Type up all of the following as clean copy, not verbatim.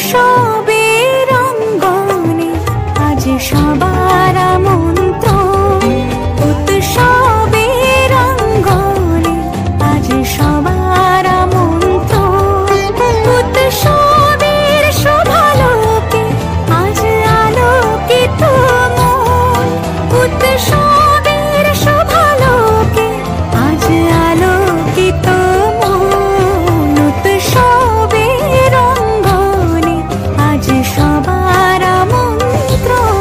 উৎসবের অঙ্গনে আজ সবার আমন্ত্রণ। উৎসবের অঙ্গনে আজ সবার আমন্ত্রণ। উৎসবের শোভালোকে আজ আলোকিত মন। উৎসবের শোভালোকে আজ আলোকিত মন। উৎসবের অঙ্গনে আজ সবার আমন্ত্রণ।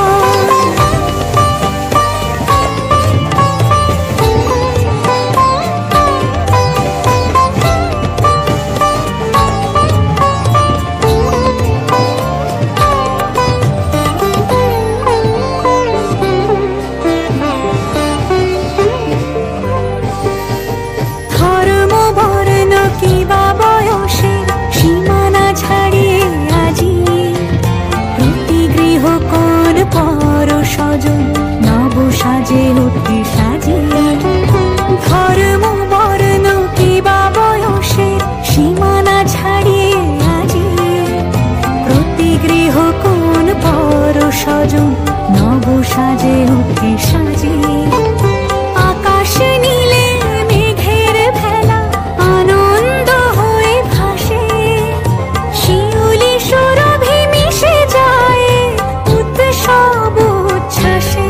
ধর্ম বর্ণ কিবা বয়সের সীমানা ছাড়িয়ে আজি প্রতি গৃহ কোণ পর স্বজন নব সাজে উঠে সাজিয়ে। ধর্ম বর্ণ কিবা বয়সের সীমানা ছাড়িয়ে আজি প্রতি গৃহ কোণ পর স্বজন নব সাজে উঠে সাজিয়ে। আকাশ নীলে মেঘের ভেলা আনন্দ হয়ে ভাসে। শিউলি সুরভি মিশে যায় উৎসব উচ্ছ্বাসে।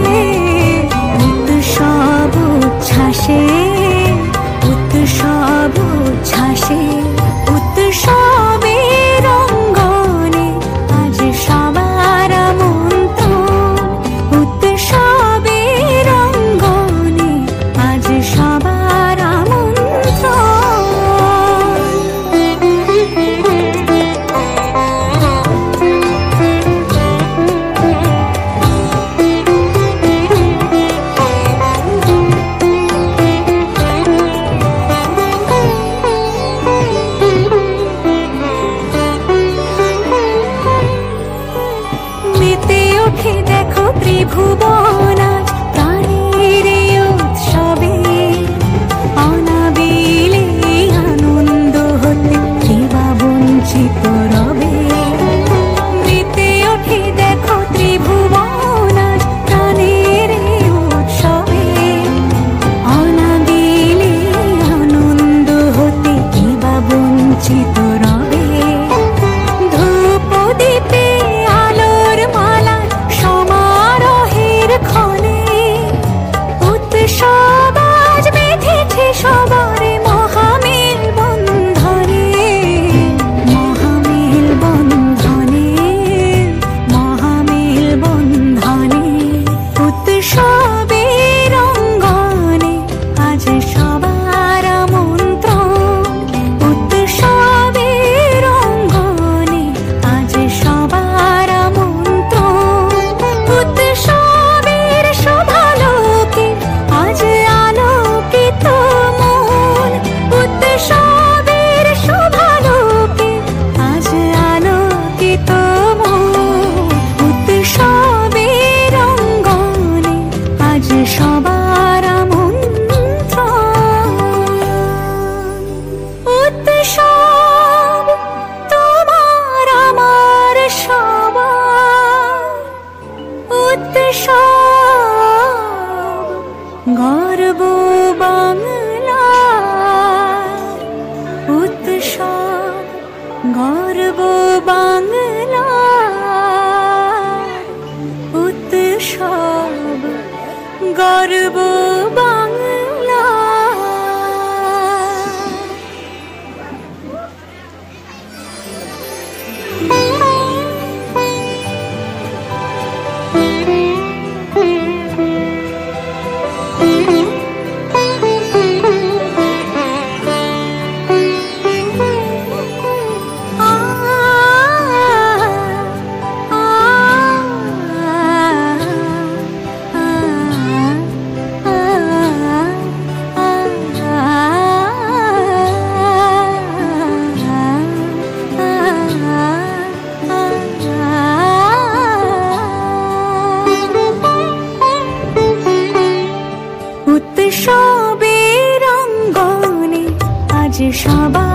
উৎসব উচ্ছ্বাসে। উৎসব উচ্ছ্বাসে। উৎসবের অঙ্গনে আজ সবার আমন্ত্রণ। উৎসবের অঙ্গনে আজ সবার আমন্ত্রণ। মেতে ওঠে দেখো ত্রিভুবন আজ প্রাণের এই উৎসবে। অনাবিলে আনন্দ হতে কিবা বঞ্চিত রবে। মেতে ওঠে দেখো ত্রিভুবন আজ প্রাণের এই উৎসবে। অনাবিলে আনন্দ হতে কিবা বঞ্চিত রবে। ধূপ দীপে আলোর মালা সমারোহের ক্ষণে উৎসব আজ বেঁধেছে সবার মহামেল বন্ধনে। মহামেল বন্ধনে। মহামেল বন্ধনে। উৎসবের অঙ্গনে আজ সবার আমন্ত্রণ। উৎসবের অঙ্গনে আজ সবার আমন্ত্রণ। উৎসবের শোভালোকে আজ আলোকিত মন। উৎসবের শোভালোকে আজ আলোকিত মন। উৎসবের অঙ্গনে আজ সবার আমন্ত্রণ। উৎসব তোমার আমার সবার। উৎসব গর্ব বাংলার। উৎসব গর্ব বাংলার। উৎসব গর্ব বাংলার। উৎসবের অঙ্গনে আজ সবার